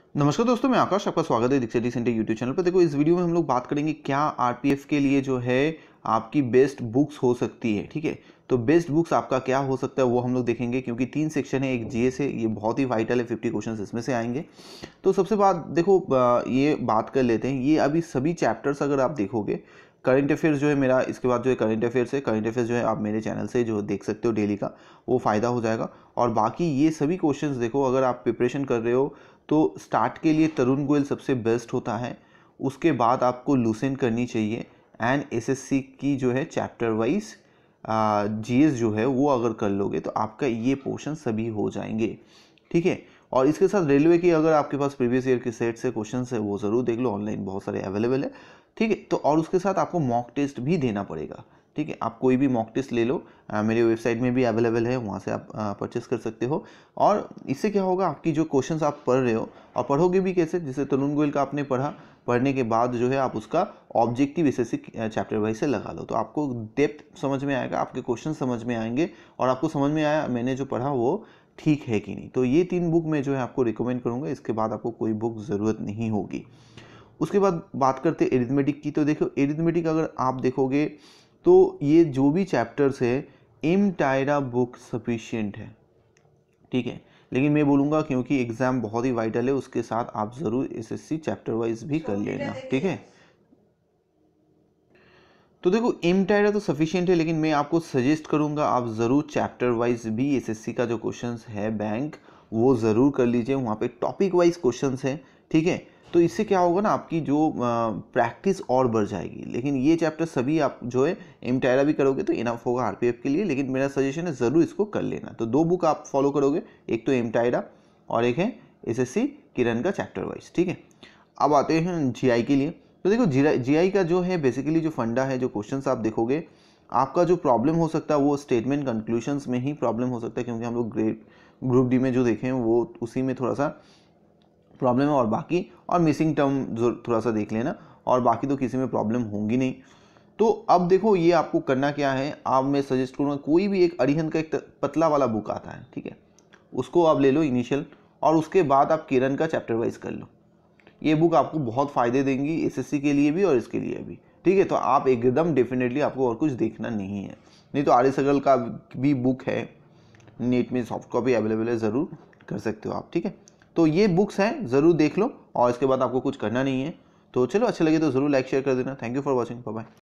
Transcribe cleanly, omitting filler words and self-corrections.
नमस्कार दोस्तों, मैं आकाश, आपका स्वागत है दीक्षा सेंटर यूट्यूब चैनल पर। देखो, इस वीडियो में हम लोग बात करेंगे क्या आरपीएफ के लिए जो है आपकी बेस्ट बुक्स हो सकती है। ठीक है, तो बेस्ट बुक्स आपका क्या हो सकता है वो हम लोग देखेंगे, क्योंकि 3 सेक्शन है, एक जीएस है, ये बहुत ही वाइटल है, 50 क्वेश्चन इसमें से आएंगे। तो सबसे बात देखो, ये बात कर लेते हैं, ये अभी सभी चैप्टर्स अगर आप देखोगे, करंट अफेयर्स जो है मेरा, इसके बाद जो है करंट अफेयर्स है, करंट अफेयर्स जो है आप मेरे चैनल से जो देख सकते हो डेली का, वो फ़ायदा हो जाएगा। और बाकी ये सभी क्वेश्चंस देखो, अगर आप प्रिपरेशन कर रहे हो तो स्टार्ट के लिए तरुण गोयल सबसे बेस्ट होता है। उसके बाद आपको लूसेंट करनी चाहिए, एंड एसएससी की जो है चैप्टर वाइज जीएस जो है वो अगर कर लोगे तो आपका ये पोर्शन सभी हो जाएंगे। ठीक है, और इसके साथ रेलवे की अगर आपके पास प्रीवियस ईयर के सेट से क्वेश्चन है वो ज़रूर देख लो, ऑनलाइन बहुत सारे अवेलेबल है। ठीक है, तो और उसके साथ आपको मॉक टेस्ट भी देना पड़ेगा। ठीक है, आप कोई भी मॉक टेस्ट ले लो, मेरे वेबसाइट में भी अवेलेबल है, वहाँ से आप परचेस कर सकते हो। और इससे क्या होगा, आपकी जो क्वेश्चंस आप पढ़ रहे हो और पढ़ोगे भी कैसे, जैसे तरुण गोयल का आपने पढ़ा, पढ़ने के बाद जो है आप उसका ऑब्जेक्टिव एसएससी चैप्टर वाइज से लगा लो, तो आपको डेप्थ समझ में आएगा, आपके क्वेश्चन समझ में आएंगे, और आपको समझ में आया मैंने जो पढ़ा वो ठीक है कि नहीं। तो ये 3 बुक मैं जो है आपको रिकमेंड करूँगा, इसके बाद आपको कोई बुक ज़रूरत नहीं होगी। उसके बाद बात करते हैं एरिथमेटिक की। तो देखो, एरिथमेटिक अगर आप देखोगे तो ये जो भी चैप्टर्स है, एम टायरा बुक सफिशिएंट है। ठीक है, लेकिन मैं बोलूँगा क्योंकि एग्ज़ाम बहुत ही वाइटल है, उसके साथ आप ज़रूर एसएससी चैप्टर वाइज भी कर लेना। ठीक है, तो देखो एम टायरा तो सफिशिएंट है, लेकिन मैं आपको सजेस्ट करूंगा आप ज़रूर चैप्टर वाइज भी एसएससी का जो क्वेश्चंस है बैंक, वो ज़रूर कर लीजिए, वहाँ पे टॉपिक वाइज क्वेश्चंस हैं। ठीक है, तो इससे क्या होगा ना, आपकी जो प्रैक्टिस और बढ़ जाएगी। लेकिन ये चैप्टर सभी आप जो है एम टायरा भी करोगे तो इनफ होगा आरपीएफ के लिए, लेकिन मेरा सजेशन है ज़रूर इसको कर लेना। तो 2 बुक आप फॉलो करोगे, एक तो एम टायरा और एक है एसएससी किरण का चैप्टर वाइज। ठीक है, अब आते हैं जीआई के लिए। तो देखो, जीआई का जो है बेसिकली जो फंडा है, जो क्वेश्चंस आप देखोगे, आपका जो प्रॉब्लम हो सकता है वो स्टेटमेंट कंक्लूशंस में ही प्रॉब्लम हो सकता है, क्योंकि हम लोग ग्रुप डी में जो देखें वो उसी में थोड़ा सा प्रॉब्लम है, और बाकी और मिसिंग टर्म जो थोड़ा सा देख लेना, और बाकी तो किसी में प्रॉब्लम होंगी नहीं। तो अब देखो, ये आपको करना क्या है, आप मैं सजेस्ट करूँगा कोई भी एक अरिहंत का एक पतला वाला बुक आता है, ठीक है, उसको आप ले लो इनिशियल, और उसके बाद आप किरण का चैप्टर वाइज कर लो। ये बुक आपको बहुत फ़ायदे देंगी एसएससी के लिए भी और इसके लिए भी। ठीक है, तो आप एकदम डेफिनेटली आपको और कुछ देखना नहीं है। नहीं तो आर्य सगल का भी बुक है, नेट में सॉफ्ट कॉपी अवेलेबल है, ज़रूर कर सकते हो आप। ठीक है, तो ये बुक्स हैं, ज़रूर देख लो, और इसके बाद आपको कुछ करना नहीं है। तो चलो, अच्छा लगे तो ज़रूर लाइक शेयर कर देना। Thank you for watching, bye bye.